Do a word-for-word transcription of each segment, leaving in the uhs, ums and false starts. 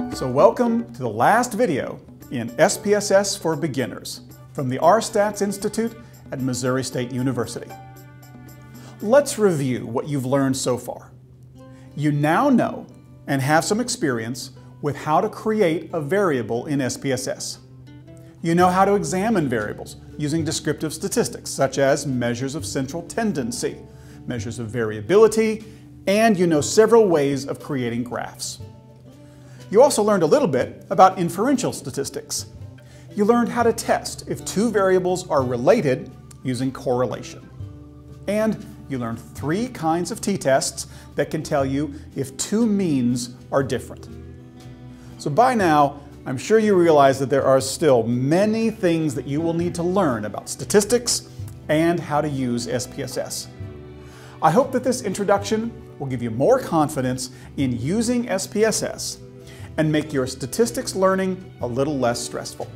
So welcome to the last video in S P S S for Beginners from the R STATS Institute at Missouri State University. Let's review what you've learned so far. You now know and have some experience with how to create a variable in S P S S. You know how to examine variables using descriptive statistics such as measures of central tendency, measures of variability, and you know several ways of creating graphs. You also learned a little bit about inferential statistics. You learned how to test if two variables are related using correlation. And you learned three kinds of t-tests that can tell you if two means are different. So by now, I'm sure you realize that there are still many things that you will need to learn about statistics and how to use S P S S. I hope that this introduction will give you more confidence in using S P S S and make your statistics learning a little less stressful.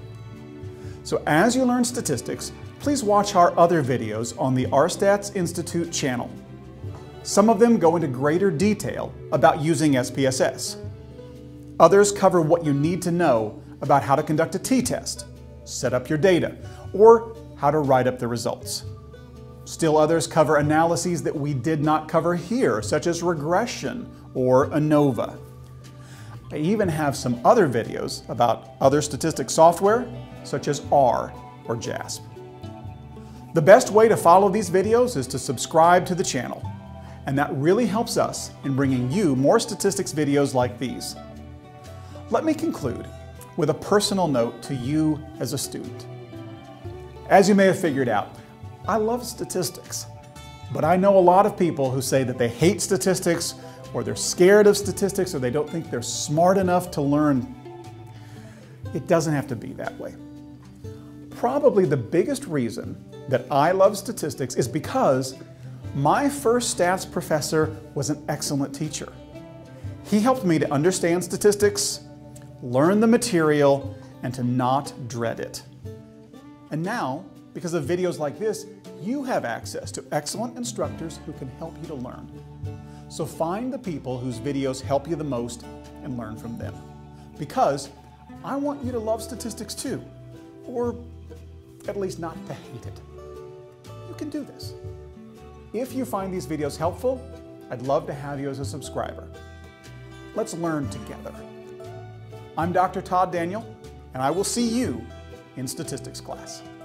So as you learn statistics, please watch our other videos on the R STATS Institute channel. Some of them go into greater detail about using S P S S. Others cover what you need to know about how to conduct a t-test, set up your data, or how to write up the results. Still others cover analyses that we did not cover here, such as regression or ANOVA. I even have some other videos about other statistics software, such as R or JASP. The best way to follow these videos is to subscribe to the channel, and that really helps us in bringing you more statistics videos like these. Let me conclude with a personal note to you as a student. As you may have figured out, I love statistics, but I know a lot of people who say that they hate statistics, or they're scared of statistics, or they don't think they're smart enough to learn. It doesn't have to be that way. Probably the biggest reason that I love statistics is because my first stats professor was an excellent teacher. He helped me to understand statistics, learn the material, and to not dread it. And now, because of videos like this, you have access to excellent instructors who can help you to learn. So find the people whose videos help you the most and learn from them. Because I want you to love statistics too, or at least not to hate it. You can do this. If you find these videos helpful, I'd love to have you as a subscriber. Let's learn together. I'm Doctor Todd Daniel, and I will see you in statistics class.